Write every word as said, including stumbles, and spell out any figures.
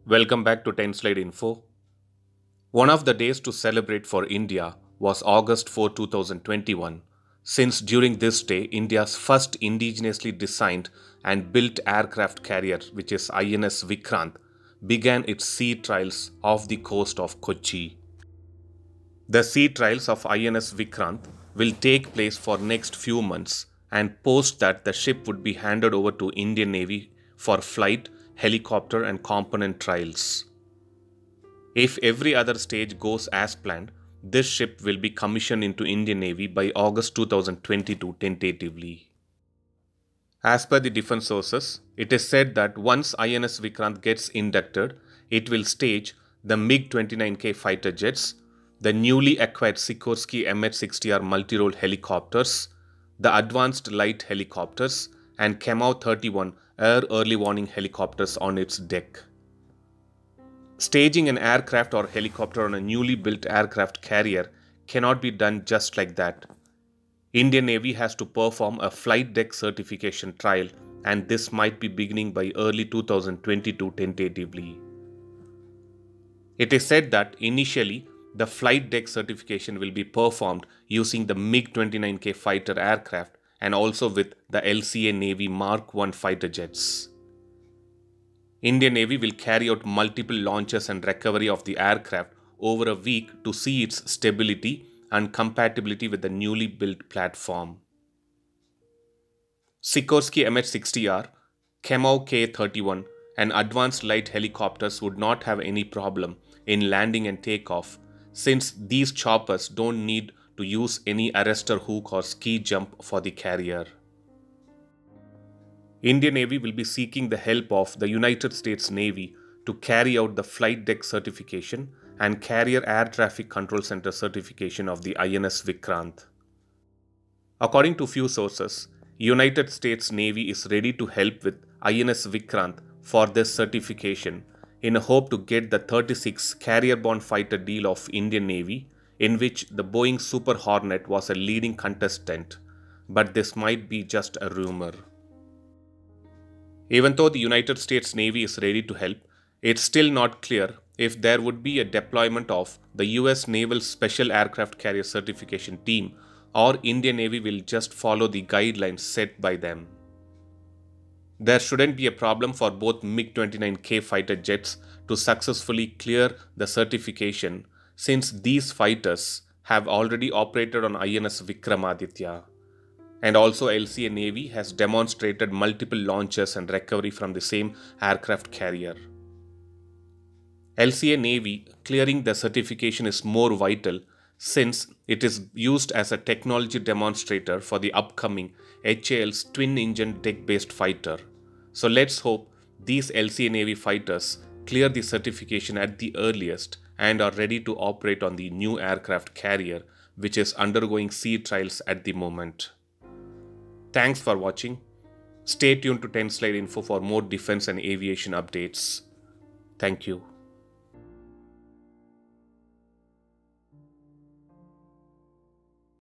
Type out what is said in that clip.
Welcome back to ten Slide Info. One of the days to celebrate for India was August fourth, two thousand twenty-one, since during this day, India's first indigenously designed and built aircraft carrier, which is I N S Vikrant, began its sea trials off the coast of Kochi. The sea trials of I N S Vikrant will take place for next few months, and post that the ship would be handed over to Indian Navy for flight, helicopter and component trials. If every other stage goes as planned, this ship will be commissioned into Indian Navy by August two thousand twenty-two tentatively. As per the different sources, it is said that once I N S Vikrant gets inducted, it will stage the MiG twenty-nine K fighter jets, the newly acquired Sikorsky M H sixty R multi-role helicopters, the advanced light helicopters, and Kamau thirty-one air early warning helicopters on its deck. Staging an aircraft or helicopter on a newly built aircraft carrier cannot be done just like that. Indian Navy has to perform a flight deck certification trial, and this might be beginning by early two thousand twenty-two tentatively. It is said that initially the flight deck certification will be performed using the MiG twenty-nine K fighter aircraft and also with the L C A Navy Mark one fighter jets. Indian Navy will carry out multiple launches and recovery of the aircraft over a week to see its stability and compatibility with the newly built platform. Sikorsky M H sixty R, Kamau K thirty-one and advanced light helicopters would not have any problem in landing and takeoff, since these choppers don't need to use any arrestor hook or ski jump for the carrier. Indian Navy will be seeking the help of the United States Navy to carry out the flight deck certification and carrier air traffic control center certification of the I N S Vikrant. According to few sources, United States Navy is ready to help with I N S Vikrant for this certification in a hope to get the thirty-six carrier-borne fighter deal of Indian Navy, in which the Boeing Super Hornet was a leading contestant, but this might be just a rumor. Even though the United States Navy is ready to help, it's still not clear if there would be a deployment of the U S Naval Special Aircraft Carrier Certification Team, or Indian Navy will just follow the guidelines set by them. There shouldn't be a problem for both MiG twenty-nine K fighter jets to successfully clear the certification, since these fighters have already operated on I N S Vikramaditya. And also L C A Navy has demonstrated multiple launches and recovery from the same aircraft carrier. L C A Navy clearing the certification is more vital, since it is used as a technology demonstrator for the upcoming H A L's twin-engine deck-based fighter. So let's hope these L C A Navy fighters clear the certification at the earliest and are ready to operate on the new aircraft carrier, which is undergoing sea trials at the moment. Thanks for watching. Stay tuned to ten Slide Info for more defense and aviation updates. Thank you.